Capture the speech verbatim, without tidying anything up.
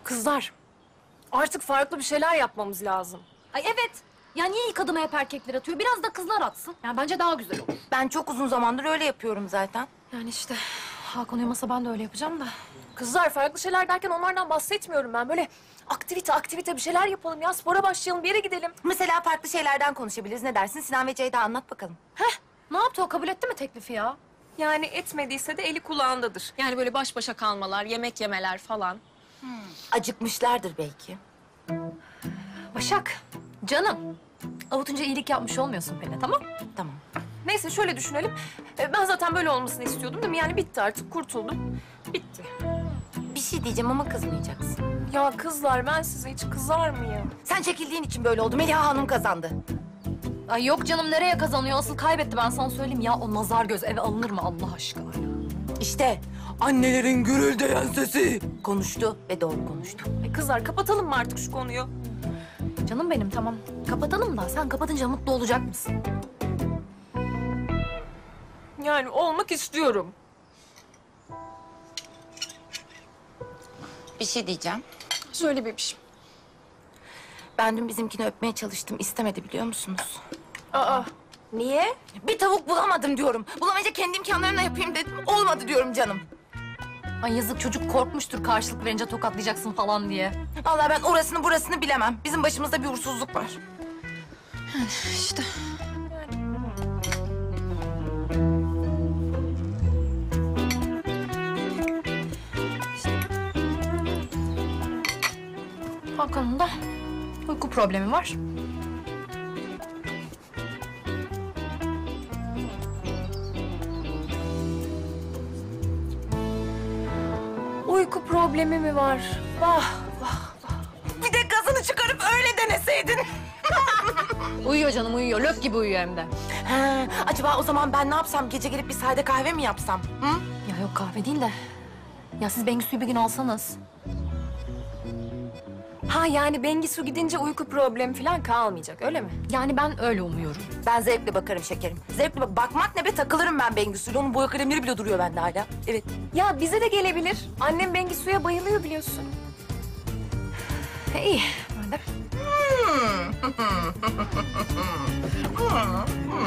Kızlar, artık farklı bir şeyler yapmamız lazım. Ay evet. Ya niye ilk adımı hep erkekler atıyor? Biraz da kızlar atsın. Yani bence daha güzel olur. Ben çok uzun zamandır öyle yapıyorum zaten. Yani işte Hakan uyumasa ben de öyle yapacağım da. Kızlar, farklı şeyler derken onlardan bahsetmiyorum ben. Böyle aktivite aktivite bir şeyler yapalım ya. Spora başlayalım, bir yere gidelim. Mesela farklı şeylerden konuşabiliriz. Ne dersin? Sinan ve Ceyda anlat bakalım. Heh, ne yaptı o? Kabul etti mi teklifi ya? Yani etmediyse de eli kulağındadır. Yani böyle baş başa kalmalar, yemek yemeler falan. Acıkmışlardır belki. Başak, canım. Avutunca iyilik yapmış olmuyorsun Pelin, tamam? Tamam. Neyse şöyle düşünelim. Ee, Ben zaten böyle olmasını istiyordum değil mi? Yani bitti artık, kurtuldum. Bitti. Bir şey diyeceğim ama kızmayacaksın. Ya kızlar, ben size hiç kızar mıyım? Sen çekildiğin için böyle oldu. Meliha Hanım kazandı. Ay yok canım, nereye kazanıyor? Asıl kaybetti, ben sana söyleyeyim. Ya o nazar göz eve alınır mı Allah aşkına ya? İşte annelerin gürüldeyen sesi. Konuştu ve doğru konuştu. E kızlar, kapatalım mı artık şu konuyu? Canım benim, tamam. Kapatalım da sen kapatınca mutlu olacak mısın? Yani olmak istiyorum. Bir şey diyeceğim. Söyle bebişim. Ben dün bizimkini öpmeye çalıştım. İstemedi biliyor musunuz? Aa, niye? Bir tavuk bulamadım diyorum. Bulamayınca kendi imkanlarımla yapayım dedim. Olmadı diyorum canım. Ay yazık, çocuk korkmuştur karşılık verince tokatlayacaksın falan diye. Vallahi ben orasını burasını bilemem. Bizim başımızda bir uğursuzluk var. İşte. Hakan'ın da uyku problemi var. Uyku problemi mi var? Vah, vah. Bir de gazını çıkarıp öyle deneseydin. Uyuyor canım, uyuyor. Lök gibi uyuyor hem de. Ha, acaba o zaman ben ne yapsam? Gece gelip bir sade kahve mi yapsam? Hı? Ya yok, kahve değil de. Ya siz Bengisu'yu bir gün alsanız. Ha yani Bengisu gidince uyku problemi falan kalmayacak, öyle mi? Yani ben öyle umuyorum. Ben zevkle bakarım şekerim. Zevkle bak bakmak ne be, takılırım ben Bengisu'yla. Onun boya kalemleri bile duruyor bende hala. Evet. Ya bize de gelebilir. Annem Bengisu'ya bayılıyor biliyorsun. E, iyi. Madem.